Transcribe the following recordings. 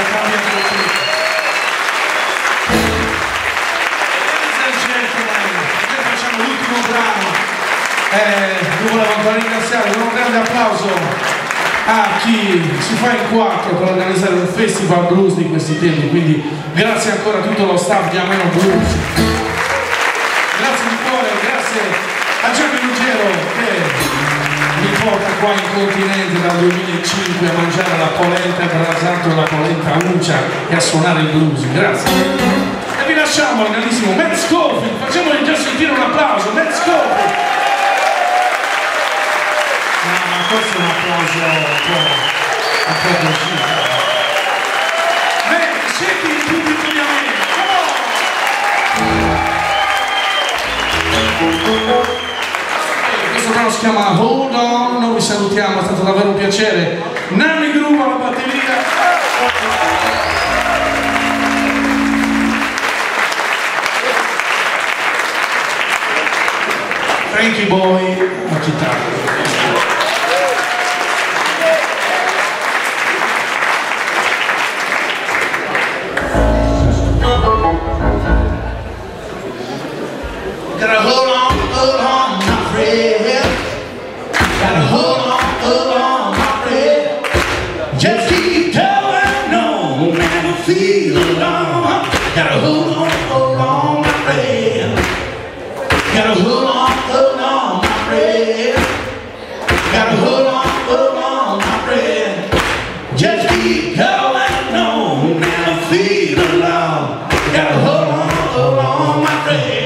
cambia tutto. Noi facciamo l'ultimo brano. Io volevo ancora ringraziare con un grande applauso a chi si fa in quattro per organizzare un festival blues di questi tempi, quindi grazie ancora a tutto lo staff di Ameno Blues. Grazie di cuore, grazie a Gianni Ruggero che mi porta qua in continente dal 2005 a mangiare la polenta brasato e la polenta uncia e a suonare il blues. Grazie. E vi lasciamo al grandissimo Matt Scofield, facciamogli già sentire un applauso. Matt Scofield. No, ma questo è un applauso un po' così. Matt, senti il pubblico di Ameno, come on! Questo brano si chiama Hold On, noi vi salutiamo, è stato davvero un piacere. Nanni Groove alla batteria. Frankie Boy alla chitarra. Gotta hold on, my friend. Gotta hold on, my friend. Just keep going on, never feel alone. Gotta hold on, my friend. Gotta hold on, my friend. Gotta hold on, my friend. Just keep going on, never feel alone. Gotta hold on, my friend.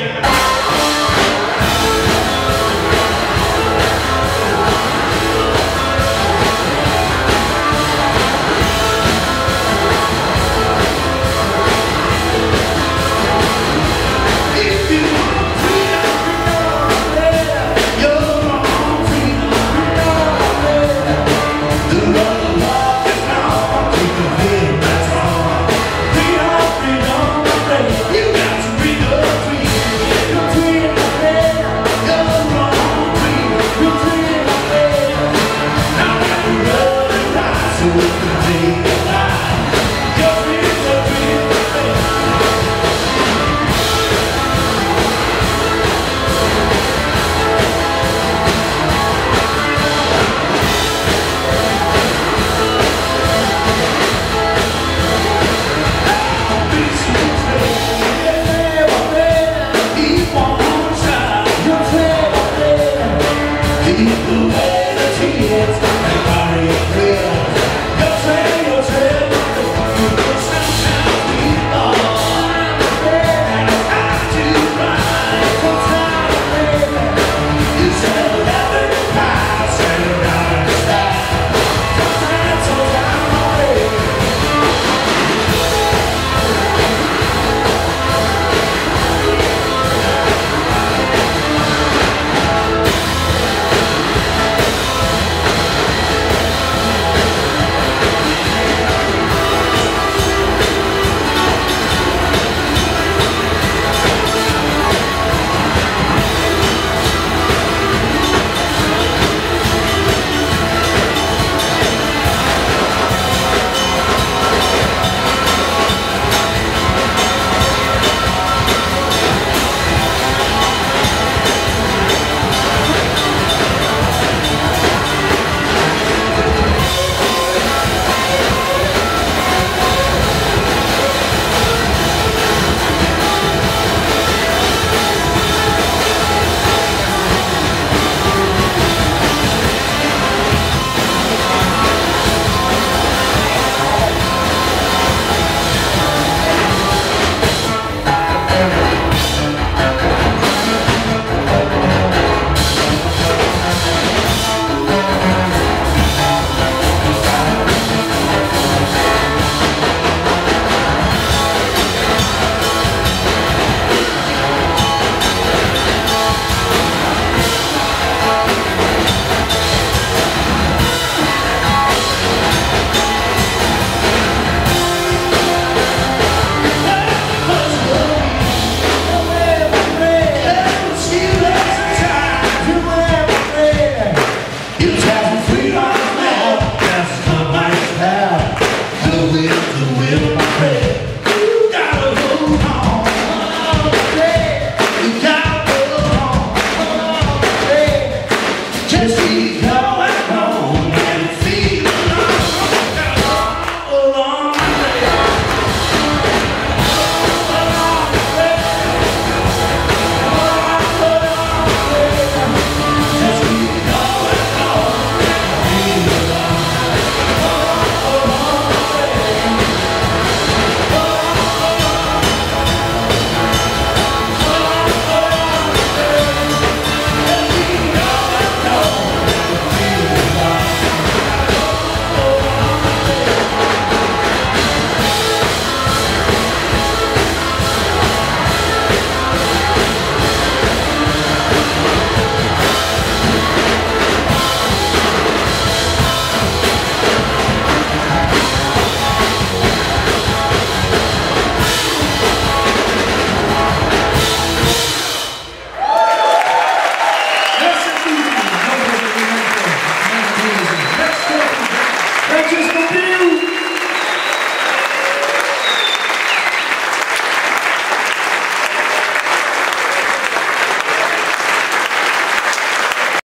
Bene.